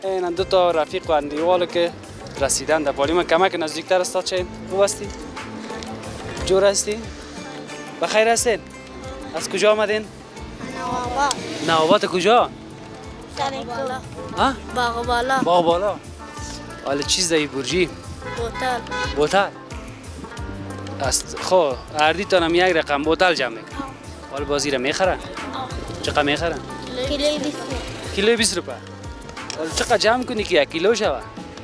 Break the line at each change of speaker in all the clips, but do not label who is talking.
این دو تا رفیق و اندیوالو که رسیدن در پالی من کمک نزدیکتر است. چه خوب هستی؟ جور هستی؟ بخیر هستین؟ از کجا آمدین؟
نواباد.
نواباد کجا؟
بالا.
ها؟
باغ بالا.
باغ بالا. حالا چیز دایی برجی؟
بوتل.
بوتل؟ است خو اردی تانم یک رقم بوتل جمع میکنم. حالا بازی را میخرن؟ چقدر میخرن؟
کیلوی 20.
کیلو 20 روپیه. حالا چقدر جمع کنی که یک کیلو شود؟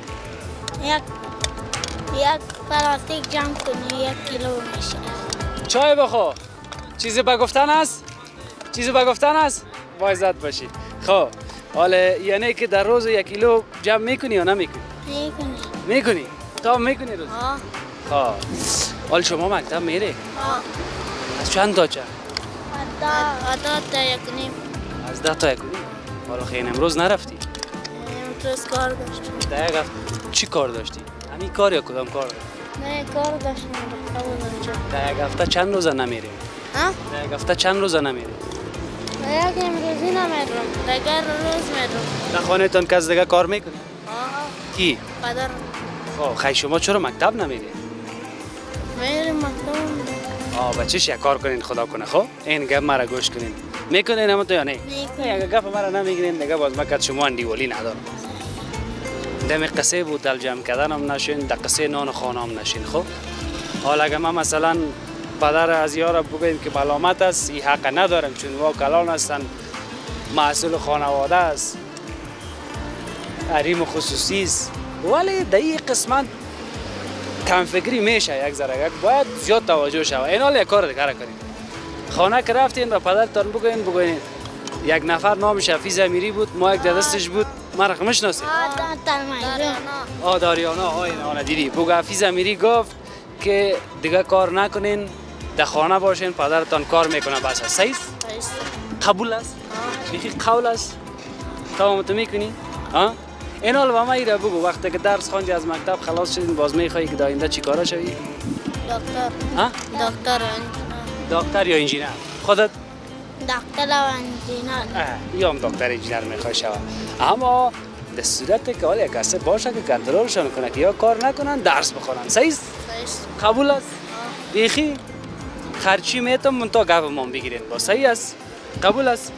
یک پلاستیک جمع کنی 1 کیلو میشه.
چای بخو. چیزی به گفتن است؟ چیزی به گفتن است؟ با عزت باشی. خب حالا یعنی که در روز 1 کیلو جمع میکنی یا نمیکنی؟ میکنی؟ تو هم میکنی روز؟ خب حالا شما مکتب میری؟ از چند تا چند؟
تا 1 نیم.
از 10 تا 1 نیم. حالا خیلی امروز نرفتی؟
امروز کار داشتم.
در یک هفته چی کار داشتی؟ همین کار یا کدام کار؟
نه کار داشتم.
در یک هفته چند روزه نمیری؟ در یک هفته چند روزه نمیری؟
یک امروزی نمیرم. دیگر روز میرم.
در خانه تان کس دیگه کار میکنی؟ کی؟
پدر.
خب خیلی شما چرا مکتب نمیری؟
میرم مکتب.
بچه‌ش یک کار کنین خدا کنه. خب این گپ مرا گوش کنین. میکنین اما تو یا نه؟ یک گپ مرا نمیگیرین دیگه باز مکت شما اندیوالی ندارم. دم قصه بوتل جمع کردنم نشین، در قصه نان خانم نشین. خب حالا اگه ما مثلا پدر از یارا بگویم که ملامت است، این حق ندارم چون وا کلان هستن، مسئول خانواده است، حریم خصوصی است. ولی در این قسمت کم فکری میشه یک ذره، باید زیاد توجه شود. این حال یک کار دیگه کنید. خانه که رفتین و پدرتان بگوین یک نفر نامش حفیظ امیری بود، ما یک دستش بود، ما رقم میشناسید؟ داریانا. اینا دیدی بگو حفیظ امیری گفت که دیگه کار نکنین، در خانه باشین، پدرتان کار میکنه بس. صحیح؟ قبول است؟ بیخی قول است؟ تو میکنی؟ این حال با ما ایره بگو وقتی که درس خواندی از مکتب خلاص شدین باز میخوایی که داینده چی کارا شوی؟ دکتر یا انجینر؟ خودت؟
دکتر و انجینر.
یا هم دکتر انجینر میخوای شود. اما در صورت که حالا یک کسی باشه که کنترلشان کنه که یا کار نکنن درس بخونن. صحیح؟ قبول است؟ بیخی خرچی میتم من تا گپ ما بگیرین با. صحیح است؟ قبول است؟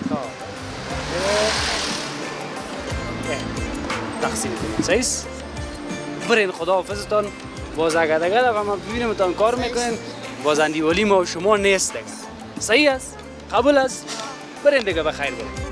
تقسیم کنید. صحیح است؟ برین خداحافظتان. باز اگر دیگه دفعه ما ببینیم تان کار میکنین باز اندیوالی ما و شما نیست دیگه. صحیح است؟ قبول است؟ برین دیگه بخیر برین.